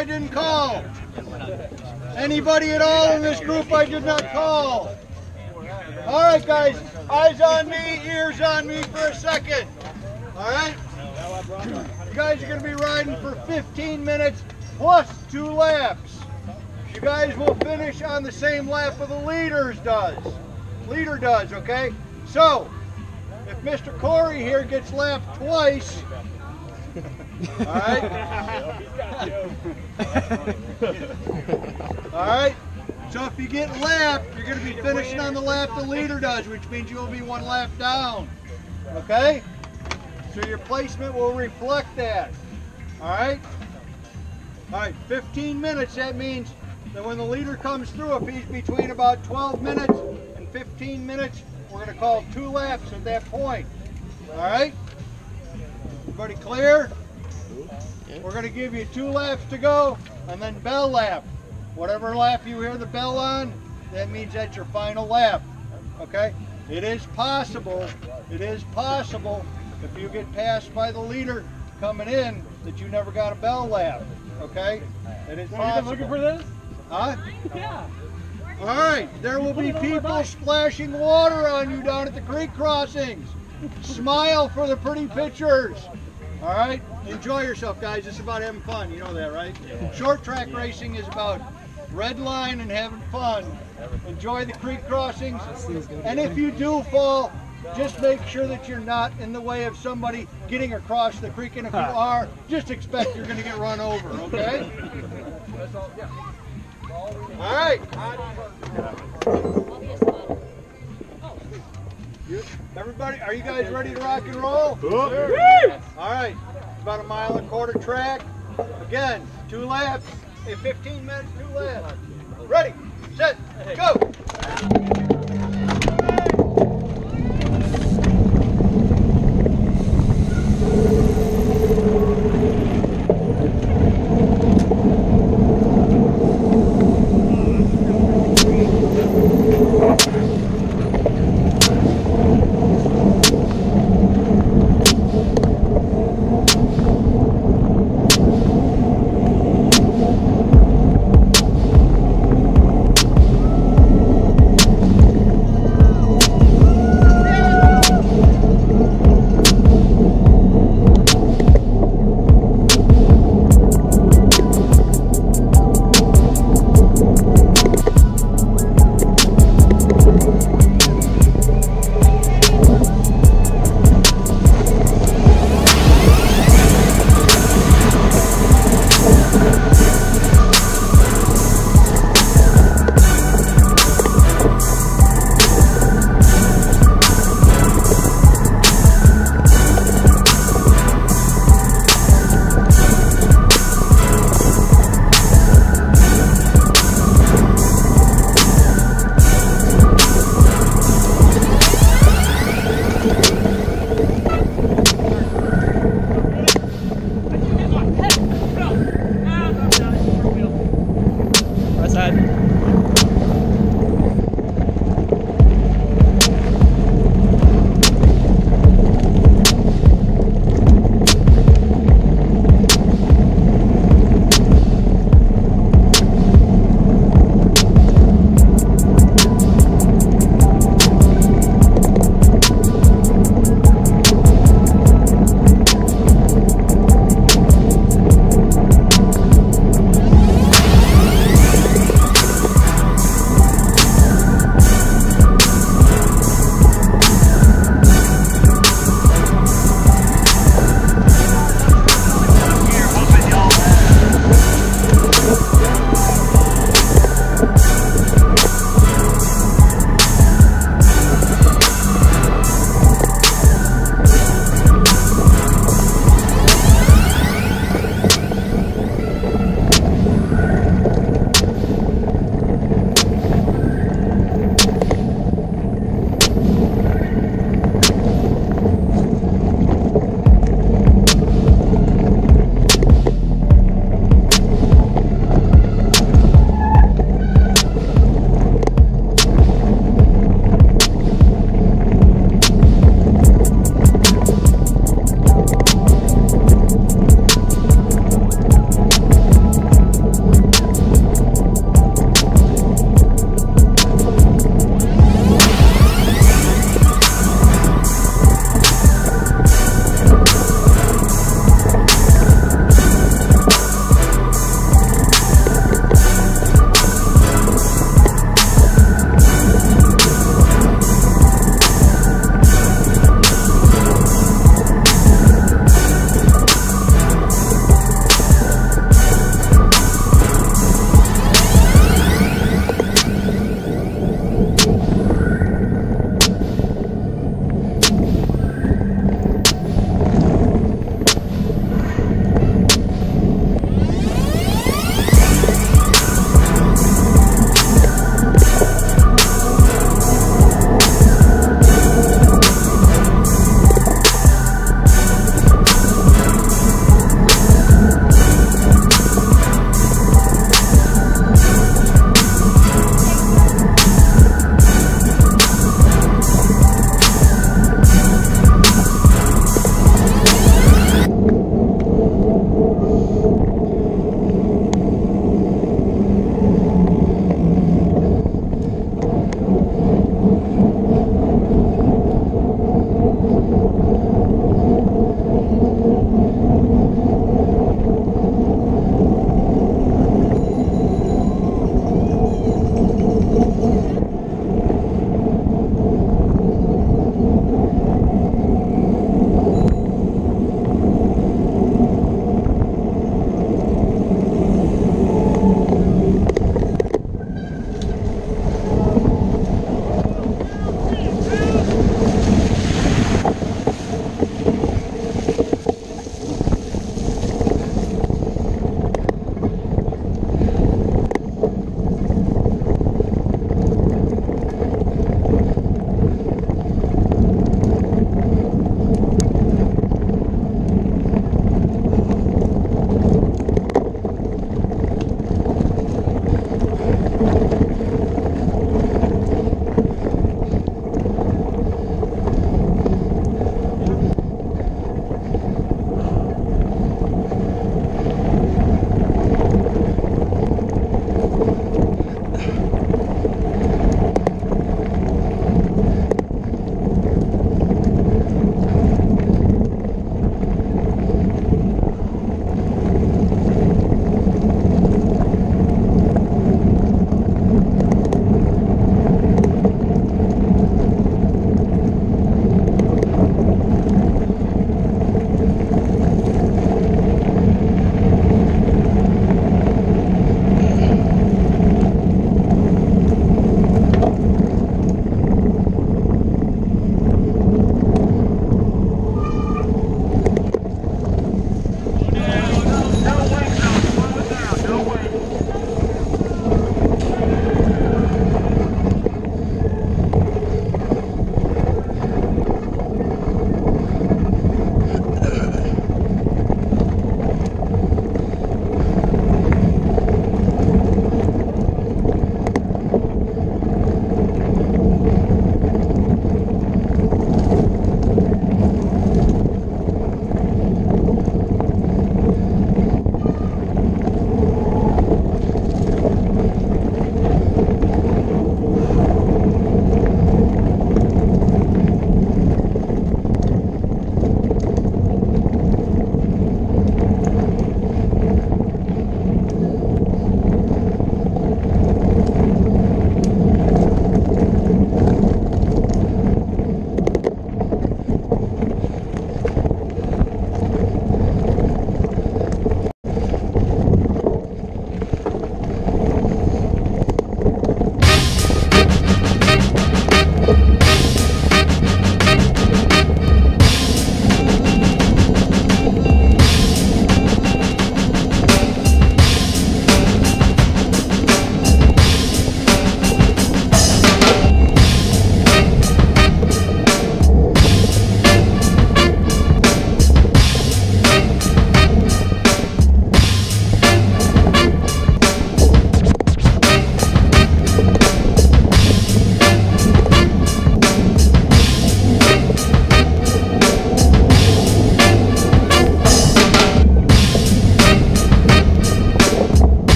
I didn't call. Anybody at all in this group I did not call. All right, guys, eyes on me, ears on me for a second. All right? You guys are going to be riding for 15 minutes plus 2 laps. You guys will finish on the same lap of the leader does, okay? So, if Mr. Corey here gets lapped twice, all right? All right? So if you get lapped, you're going to be finishing on the lap the leader does, which means you will be 1 lap down, okay? So your placement will reflect that, all right? All right, 15 minutes, that means that when the leader comes through, if he's between about 12 minutes and 15 minutes, we're going to call 2 laps at that point, all right? Everybody clear? We're going to give you 2 laps to go and then bell lap. Whatever lap you hear the bell on, that means that's your final lap, okay? It is possible if you get passed by the leader coming in that you never got a bell lap, okay? It is possible. You've been looking for this? Huh? Yeah. All right, there will be people splashing water on you down at the creek crossings. Smile for the pretty pictures. All right, enjoy yourself, guys. It's about having fun. You know that, right? Short track racing is about red line and having fun. Enjoy the creek crossings. And if you do fall, just make sure that you're not in the way of somebody getting across the creek. And if you are, just expect you're going to get run over, okay? All right. Everybody, are you guys ready to rock and roll? Sure. All right. About 1.25 mile track. Again, 2 laps. In 15 minutes, 2 laps. Ready, set, go.